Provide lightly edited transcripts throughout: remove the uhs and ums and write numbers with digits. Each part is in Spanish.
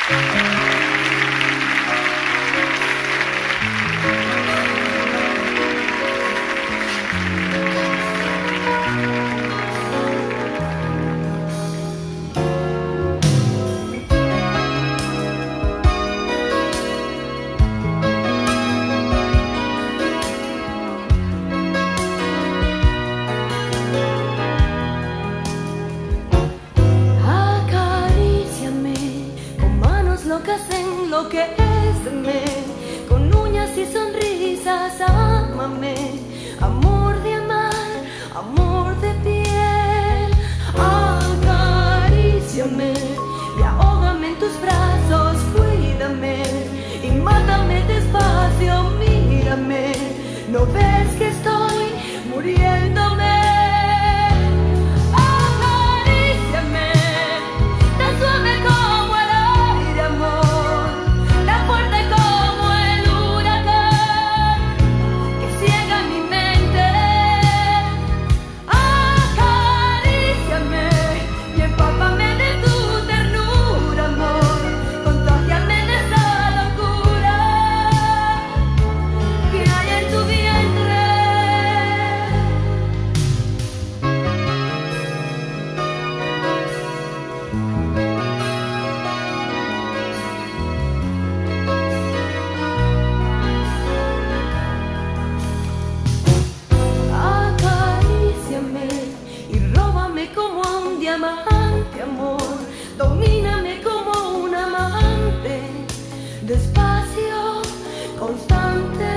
Enloquéceme con uñas y sonrisas, ámame, amor de amar, amor de piel. Acaríciame y ahógame en tus brazos, cuídame y mátame despacio, mírame, ¿no ves que estoy muriéndome? Diamante, amor, domíname como un amante, despacio, constante.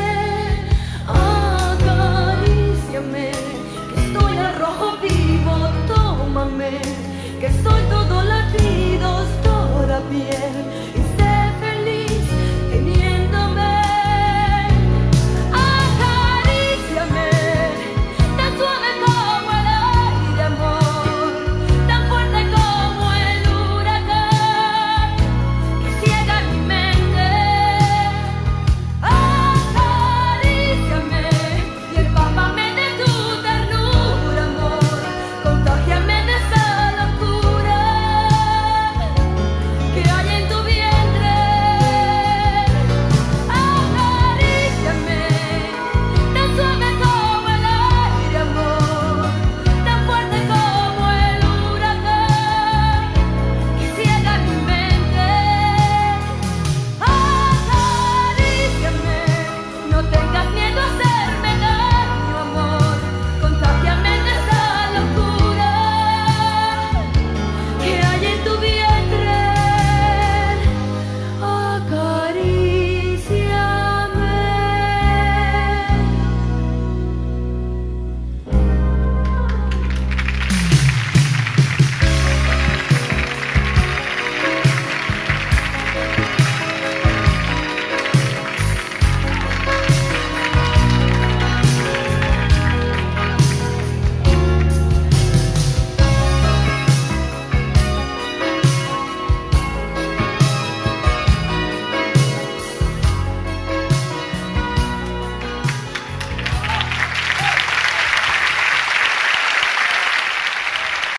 Acaríciame, que estoy al rojo vivo, tómame, que soy todo latidos, toda piel.